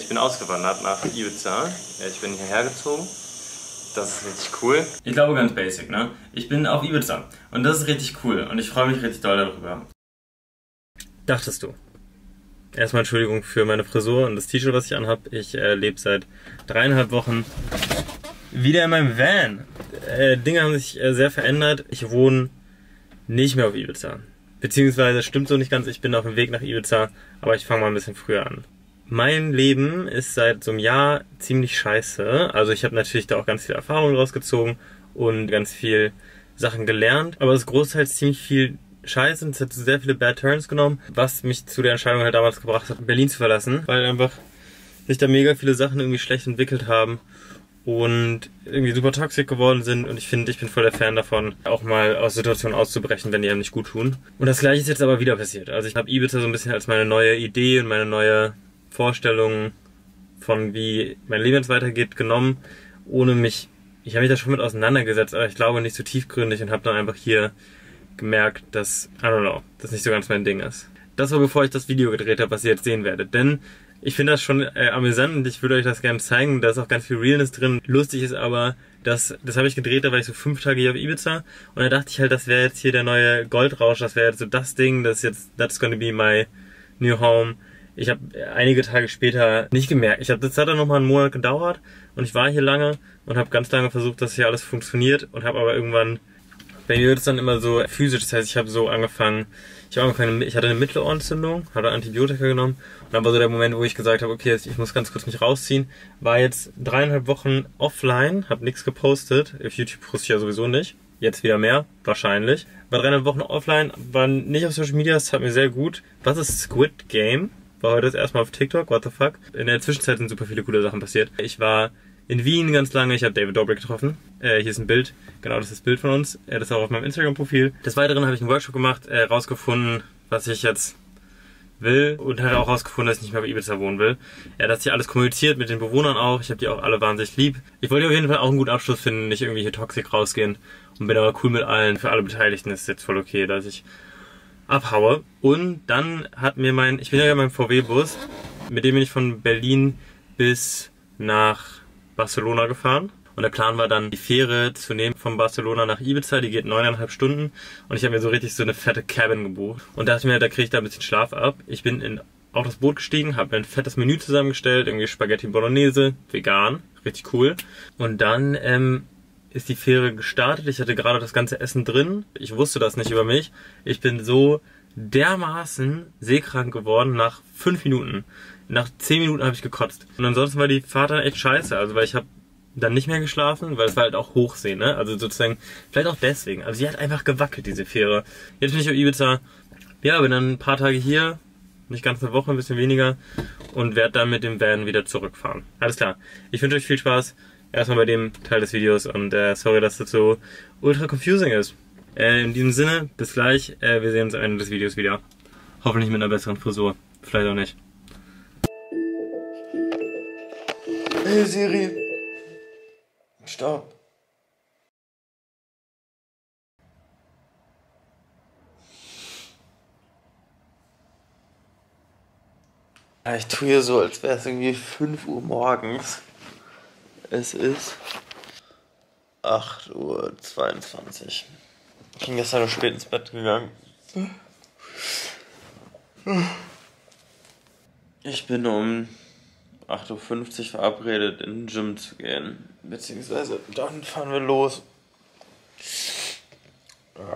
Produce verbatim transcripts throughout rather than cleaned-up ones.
Ich bin ausgewandert nach Ibiza. Ich bin hierher gezogen. Das ist richtig cool. Ich glaube ganz basic, ne? Ich bin auf Ibiza und das ist richtig cool und ich freue mich richtig doll darüber. Dachtest du? Erstmal Entschuldigung für meine Frisur und das T-Shirt, was ich anhab. Ich äh, lebe seit dreieinhalb Wochen wieder in meinem Van. Äh, Dinge haben sich äh, sehr verändert. Ich wohne nicht mehr auf Ibiza. Beziehungsweise stimmt so nicht ganz, ich bin auf dem Weg nach Ibiza, aber ich fange mal ein bisschen früher an. Mein Leben ist seit so einem Jahr ziemlich scheiße. Also ich habe natürlich da auch ganz viel Erfahrung rausgezogen und ganz viel Sachen gelernt. Aber das großteils ziemlich viel Scheiße und es hat sehr viele Bad Turns genommen, was mich zu der Entscheidung halt damals gebracht hat, Berlin zu verlassen. Weil einfach sich da mega viele Sachen irgendwie schlecht entwickelt haben und irgendwie super toxisch geworden sind. Und ich finde, ich bin voll der Fan davon, auch mal aus Situationen auszubrechen, wenn die einem nicht gut tun. Und das gleiche ist jetzt aber wieder passiert. Also ich habe Ibiza so ein bisschen als meine neue Idee und meine neue Vorstellungen von wie mein Leben jetzt weitergeht genommen, ohne mich, ich habe mich da schon mit auseinandergesetzt, aber ich glaube nicht so tiefgründig und habe dann einfach hier gemerkt, dass, I don't know, das nicht so ganz mein Ding ist. Das war bevor ich das Video gedreht habe, was ihr jetzt sehen werdet, denn ich finde das schon äh, amüsant und ich würde euch das gerne zeigen, da ist auch ganz viel Realness drin. Lustig ist aber, dass, das habe ich gedreht, da war ich so fünf Tage hier auf Ibiza und da dachte ich halt, das wäre jetzt hier der neue Goldrausch, das wäre jetzt so das Ding, das ist jetzt, that's gonna be my new home. Ich habe einige Tage später nicht gemerkt. Ich habe das hat dann noch mal einen Monat gedauert und ich war hier lange und habe ganz lange versucht, dass hier alles funktioniert und habe aber irgendwann, bei mir wird es dann immer so physisch, das heißt, ich habe so angefangen, ich habe angefangen, ich hatte eine Mittelohrentzündung, hatte Antibiotika genommen und dann war so der Moment, wo ich gesagt habe, okay, ich muss ganz kurz mich rausziehen, war jetzt dreieinhalb Wochen offline, habe nichts gepostet, auf YouTube poste ich ja sowieso nicht, jetzt wieder mehr, wahrscheinlich, war dreieinhalb Wochen offline, war nicht auf Social Media, das hat mir sehr gut. Was ist Squid Game? War heute das erste Mal auf TikTok, what the fuck. In der Zwischenzeit sind super viele coole Sachen passiert. Ich war in Wien ganz lange, ich habe David Dobrik getroffen. Äh, hier ist ein Bild, genau das ist das Bild von uns. Äh, das ist auch auf meinem Instagram-Profil. Des Weiteren habe ich einen Workshop gemacht, äh, rausgefunden, was ich jetzt will und halt auch rausgefunden, dass ich nicht mehr auf Ibiza wohnen will. Er hat sich alles kommuniziert mit den Bewohnern auch, ich habe die auch alle wahnsinnig lieb. Ich wollte auf jeden Fall auch einen guten Abschluss finden, nicht irgendwie hier toxisch rausgehen und bin aber cool mit allen. Für alle Beteiligten ist es jetzt voll okay, dass ich abhaue. Und dann hat mir mein, ich bin ja in meinem V W-Bus, mit dem bin ich von Berlin bis nach Barcelona gefahren. Und der Plan war dann, die Fähre zu nehmen von Barcelona nach Ibiza, die geht neuneinhalb Stunden. Und ich habe mir so richtig so eine fette Cabin gebucht. Und dachte mir, da kriege ich da ein bisschen Schlaf ab. Ich bin in auf das Boot gestiegen, habe mir ein fettes Menü zusammengestellt, irgendwie Spaghetti Bolognese, vegan, richtig cool. Und dann ähm, ist die Fähre gestartet. Ich hatte gerade das ganze Essen drin. Ich wusste das nicht über mich. Ich bin so dermaßen seekrank geworden nach fünf Minuten. Nach zehn Minuten habe ich gekotzt. Und ansonsten war die Fahrt dann echt scheiße. Also weil ich habe dann nicht mehr geschlafen, weil es war halt auch Hochsee, ne? Also sozusagen, vielleicht auch deswegen. Also sie hat einfach gewackelt, diese Fähre. Jetzt bin ich auf Ibiza. Ja, bin dann ein paar Tage hier. Nicht ganz eine Woche, ein bisschen weniger. Und werde dann mit dem Van wieder zurückfahren. Alles klar. Ich wünsche euch viel Spaß. Erstmal bei dem Teil des Videos und äh, sorry, dass das so ultra confusing ist. Äh, in diesem Sinne, bis gleich. Äh, wir sehen uns am Ende des Videos wieder. Hoffentlich mit einer besseren Frisur. Vielleicht auch nicht. Hey Siri. Stopp. Ja, ich tue hier so, als wäre es irgendwie fünf Uhr morgens. Es ist acht Uhr zweiundzwanzig. Ich bin gestern noch spät ins Bett gegangen. Ich bin um acht Uhr fünfzig verabredet, in den Gym zu gehen. Beziehungsweise dann fahren wir los. Ja.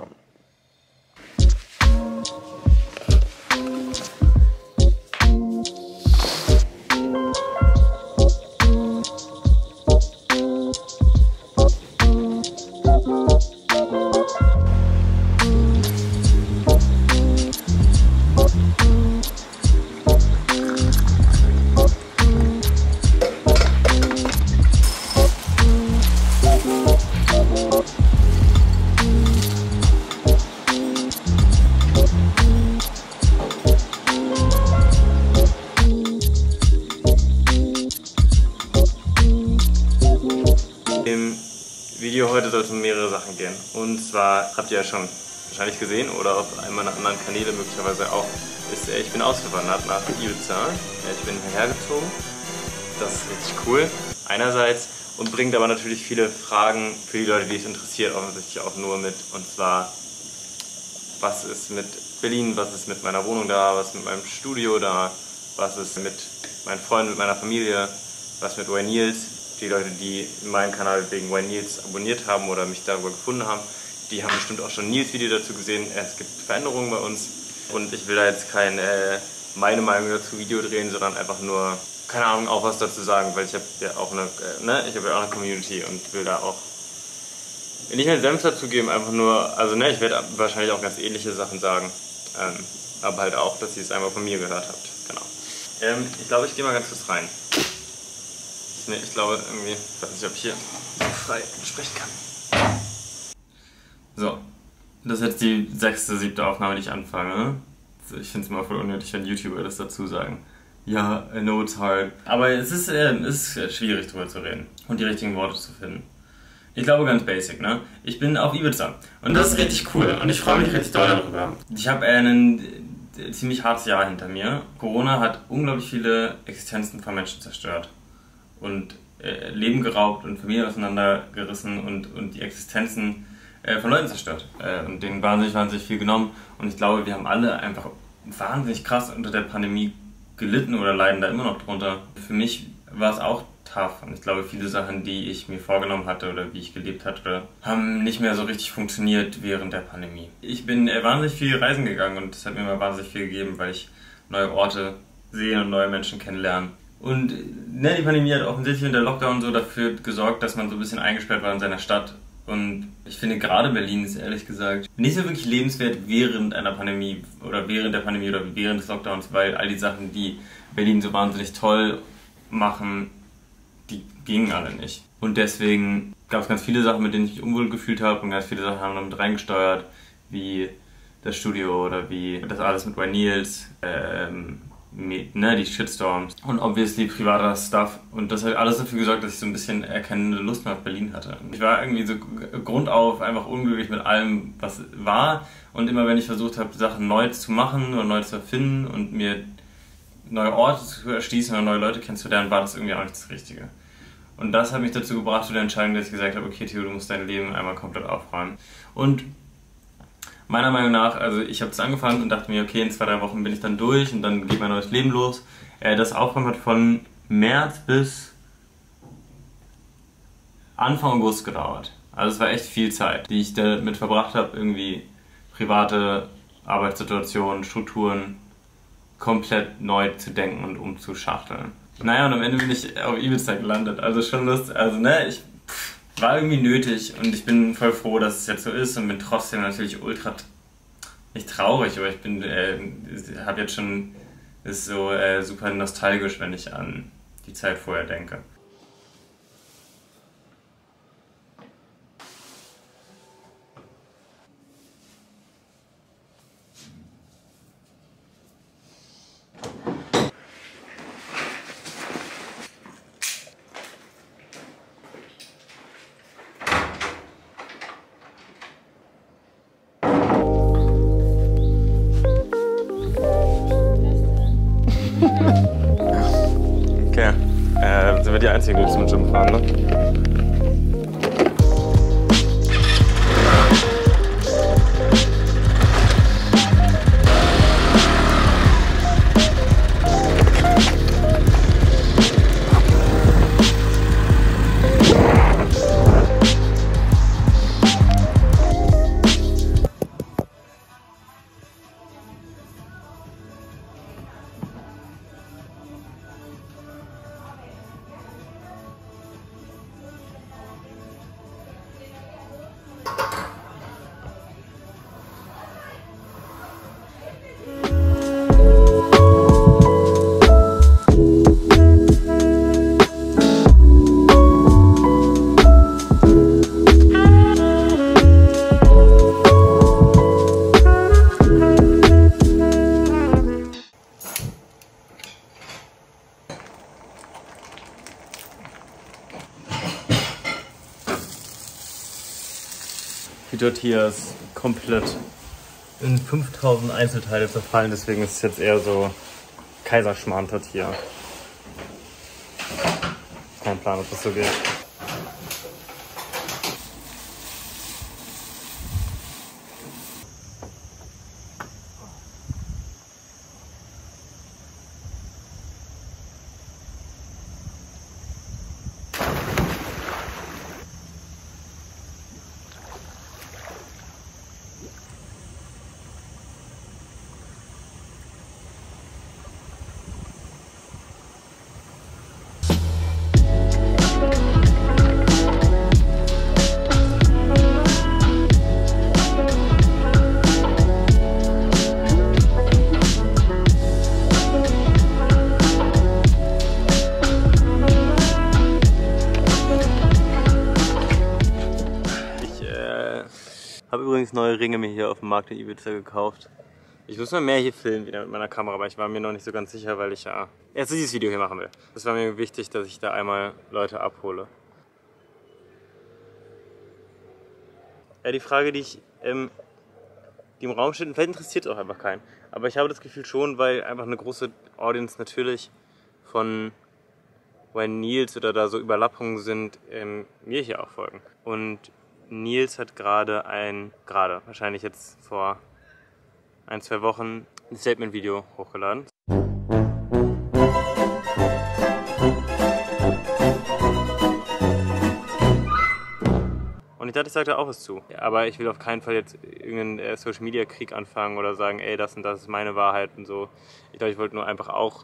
Im Video heute soll es um mehrere Sachen gehen. Und zwar habt ihr ja schon wahrscheinlich gesehen oder auf einem meiner anderen Kanäle möglicherweise auch, ist, ich bin ausgewandert nach Ibiza. Ich bin hierher gezogen Das ist richtig cool, einerseits, und bringt aber natürlich viele Fragen für die Leute, die es interessiert, offensichtlich auch nur mit. Und zwar, was ist mit Berlin, was ist mit meiner Wohnung da, was ist mit meinem Studio da, was ist mit meinen Freunden, mit meiner Familie, was mit Wayne Niels. Die Leute, die meinen Kanal wegen Wayne Niels abonniert haben oder mich darüber gefunden haben, die haben bestimmt auch schon Niels Video dazu gesehen. Es gibt Veränderungen bei uns und ich will da jetzt kein äh, meine Meinung dazu Video drehen, sondern einfach nur, keine Ahnung, auch was dazu sagen, weil ich habe ja auch eine, äh, ne, ich habe ja auch eine Community und will da auch nicht mehr Senf dazu geben, einfach nur, also ne, ich werde wahrscheinlich auch ganz ähnliche Sachen sagen, ähm, aber halt auch, dass ihr es einfach von mir gehört habt, genau. Ähm, ich glaube, ich gehe mal ganz kurz rein. Ich, ne, ich glaube irgendwie, ich weiß nicht, ob ich hier so frei sprechen kann. So, das ist jetzt die sechste, siebte Aufnahme, die ich anfange. Ich finde es immer voll unnötig, wenn YouTuber das dazu sagen. Ja, I know it's hard. Aber es ist, äh, es ist schwierig, drüber zu reden und die richtigen Worte zu finden. Ich glaube ganz basic, ne? Ich bin auf Ibiza und das ist richtig cool und ich freue mich richtig doll darüber. Ich habe ein äh, ziemlich hartes Jahr hinter mir. Corona hat unglaublich viele Existenzen von Menschen zerstört und äh, Leben geraubt und Familien auseinandergerissen und, und die Existenzen äh, von Leuten zerstört äh, und denen wahnsinnig, wahnsinnig viel genommen. Und ich glaube, wir haben alle einfach wahnsinnig krass unter der Pandemie gelitten oder leiden da immer noch drunter. Für mich war es auch tough und ich glaube, viele Sachen, die ich mir vorgenommen hatte oder wie ich gelebt hatte, haben nicht mehr so richtig funktioniert während der Pandemie. Ich bin äh, wahnsinnig viel reisen gegangen und das hat mir immer wahnsinnig viel gegeben, weil ich neue Orte sehe und neue Menschen kennenlerne. Und ne, die Pandemie hat offensichtlich und der Lockdown so dafür gesorgt, dass man so ein bisschen eingesperrt war in seiner Stadt. Und ich finde gerade Berlin ist ehrlich gesagt nicht so wirklich lebenswert während einer Pandemie oder während der Pandemie oder während des Lockdowns, weil all die Sachen, die Berlin so wahnsinnig toll machen, die gingen alle nicht. Und deswegen gab es ganz viele Sachen, mit denen ich mich unwohl gefühlt habe und ganz viele Sachen haben damit reingesteuert, wie das Studio oder wie das alles mit Wayne Niels, ähm, mit, ne, die Shitstorms und obviously privater Stuff. Und das hat alles dafür gesorgt, dass ich so ein bisschen erkennende Lust mehr auf Berlin hatte. Ich war irgendwie so grundauf einfach unglücklich mit allem, was war. Und immer wenn ich versucht habe, Sachen neu zu machen oder neu zu erfinden und mir neue Orte zu erschließen oder neue Leute kennenzulernen, war das irgendwie auch nicht das Richtige. Und das hat mich dazu gebracht, zu der Entscheidung, dass ich gesagt habe, okay Theo, du musst dein Leben einmal komplett aufräumen. Und meiner Meinung nach, also ich habe es angefangen und dachte mir, okay, in zwei, drei Wochen bin ich dann durch und dann geht mein neues Leben los. Das Aufräumen hat von März bis Anfang August gedauert. Also es war echt viel Zeit, die ich damit verbracht habe, irgendwie private Arbeitssituationen, Strukturen komplett neu zu denken und umzuschachteln. Naja, und am Ende bin ich auf Ibiza gelandet, also schon Lust, also ne, ich pff, war irgendwie nötig und ich bin voll froh, dass es jetzt so ist und bin trotzdem natürlich ultra, nicht traurig, aber ich bin, äh, habe jetzt schon, ist so äh, super nostalgisch, wenn ich an die Zeit vorher denke. Okay, äh, sind wir die Einzigen, die zum Gym fahren, ne? Die Tortilla ist komplett in fünftausend Einzelteile zerfallen, deswegen ist es jetzt eher so Kaiserschmarrn-Tortilla. keinen Plan, ob das so geht. Ich habe übrigens neue Ringe mir hier auf dem Markt in Ibiza gekauft. Ich muss mal mehr hier filmen wieder mit meiner Kamera, aber ich war mir noch nicht so ganz sicher, weil ich ja erst dieses Video hier machen will. Das war mir wichtig, dass ich da einmal Leute abhole. Ja, die Frage, die ich ähm, die im Raum steht, vielleicht interessiert es auch einfach keinen. Aber ich habe das Gefühl schon, weil einfach eine große Audience natürlich von Wayne Niels oder da so Überlappungen sind, ähm, mir hier auch folgen. Und Nils hat gerade ein, gerade, wahrscheinlich jetzt vor ein, zwei Wochen, ein Statement-Video hochgeladen. Und ich dachte, ich sage da auch was zu. Aber ich will auf keinen Fall jetzt irgendeinen äh, Social-Media-Krieg anfangen oder sagen, ey, das und das ist meine Wahrheit und so. Ich glaube, ich wollte nur einfach auch,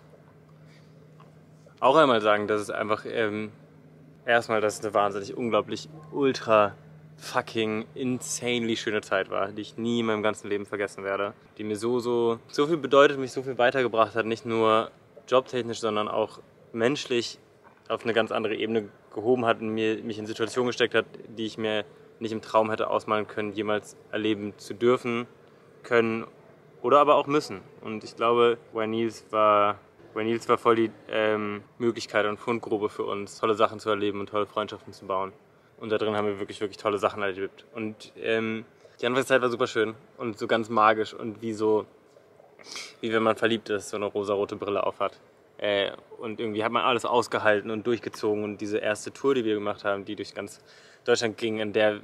auch einmal sagen, dass es einfach, ähm, erstmal, dass es eine wahnsinnig, unglaublich, ultra fucking insanely schöne Zeit war, die ich nie in meinem ganzen Leben vergessen werde. Die mir so, so, so viel bedeutet, mich so viel weitergebracht hat, nicht nur jobtechnisch, sondern auch menschlich auf eine ganz andere Ebene gehoben hat und mir, mich in Situationen gesteckt hat, die ich mir nicht im Traum hätte ausmalen können, jemals erleben zu dürfen, können oder aber auch müssen. Und ich glaube, Wayne Niels war, Wayne Niels war voll die ähm, Möglichkeit und Fundgrube für uns, tolle Sachen zu erleben und tolle Freundschaften zu bauen. Und da drin haben wir wirklich, wirklich tolle Sachen erlebt. Und ähm, die Anfangszeit war super schön und so ganz magisch und wie so, wie wenn man verliebt ist, so eine rosarote Brille aufhat. Äh, und irgendwie hat man alles ausgehalten und durchgezogen. Und diese erste Tour, die wir gemacht haben, die durch ganz Deutschland ging, in der äh,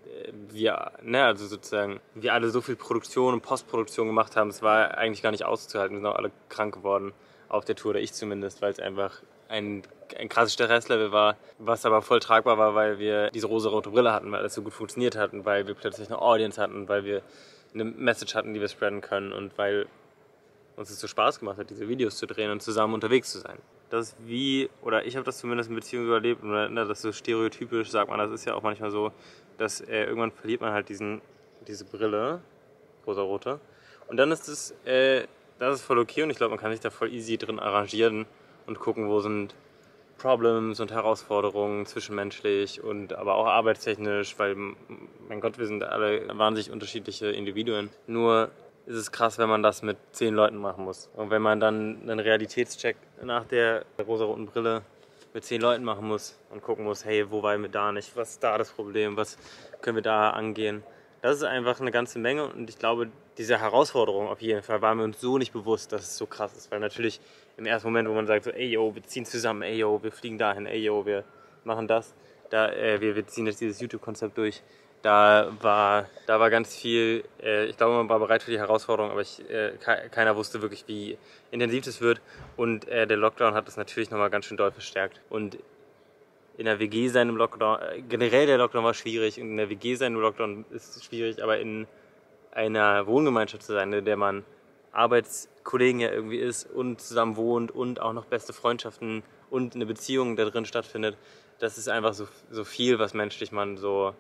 wir, ne, also sozusagen, wir alle so viel Produktion und Postproduktion gemacht haben, es war eigentlich gar nicht auszuhalten. Wir sind auch alle krank geworden auf der Tour, oder ich zumindest, weil es einfach ein, ein krasses Stresslevel war, was aber voll tragbar war, weil wir diese rosarote Brille hatten, weil alles so gut funktioniert hat und weil wir plötzlich eine Audience hatten, weil wir eine Message hatten, die wir spreaden können und weil uns es so Spaß gemacht hat, diese Videos zu drehen und zusammen unterwegs zu sein. Das ist wie, oder ich habe das zumindest in Beziehungen so erlebt, und das ist so stereotypisch, sagt man, das ist ja auch manchmal so, dass äh, irgendwann verliert man halt diesen, diese Brille, rosarote, und dann ist es, äh, das ist voll okay und ich glaube, man kann sich da voll easy drin arrangieren und gucken, wo sind Problems und Herausforderungen zwischenmenschlich und aber auch arbeitstechnisch, weil, mein Gott, wir sind alle wahnsinnig unterschiedliche Individuen. Nur ist es krass, wenn man das mit zehn Leuten machen muss. Und wenn man dann einen Realitätscheck nach der rosaroten Brille mit zehn Leuten machen muss und gucken muss, hey, wo waren wir da nicht, was ist da das Problem, was können wir da angehen. Das ist einfach eine ganze Menge und ich glaube, diese Herausforderung auf jeden Fall waren wir uns so nicht bewusst, dass es so krass ist. Weil natürlich im ersten Moment, wo man sagt so, ey yo, wir ziehen zusammen, ey yo, wir fliegen dahin, ey yo, wir machen das, da, äh, wir, wir ziehen jetzt dieses YouTube-Konzept durch, da war, da war ganz viel, äh, ich glaube, man war bereit für die Herausforderung, aber ich, äh, keiner wusste wirklich, wie intensiv das wird. Und äh, der Lockdown hat das natürlich nochmal ganz schön doll verstärkt. Und in der W G sein im Lockdown, generell der Lockdown war schwierig, in der W G sein im Lockdown ist schwierig, aber in einer Wohngemeinschaft zu sein, in der man Arbeitskollegen ja irgendwie ist und zusammen wohnt und auch noch beste Freundschaften und eine Beziehung da drin stattfindet, das ist einfach so, so viel, was menschlich man so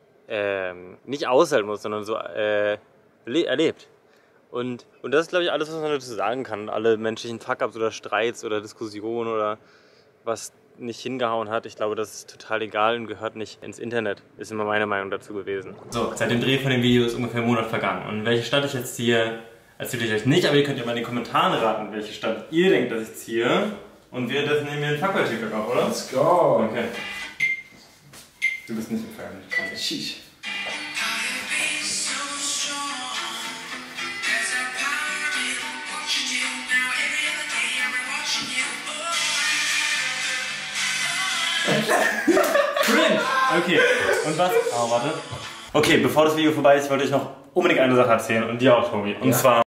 ähm, nicht aushalten muss, sondern so äh, erlebt. Und, und das ist, glaube ich, alles, was man dazu sagen kann. Alle menschlichen Fuck-ups oder Streits oder Diskussionen oder was nicht hingehauen hat, ich glaube, das ist total egal und gehört nicht ins Internet, ist immer meine Meinung dazu gewesen. So, seit dem Dreh von dem Video ist ungefähr ein Monat vergangen. Und welche Stadt ich jetzt ziehe, erzähle ich euch nicht, aber ihr könnt ja mal in den Kommentaren raten, welche Stadt ihr denkt, dass ich ziehe. Und währenddessen nehmen wir den Fuckboy-Ticket auf, oder? Let's go! Okay. Du bist nicht so feierlich. Sheesh. Okay, und was? Oh, warte. Okay, bevor das Video vorbei ist, wollte ich noch unbedingt eine Sache erzählen und dir auch, Tobi. Und ja. zwar...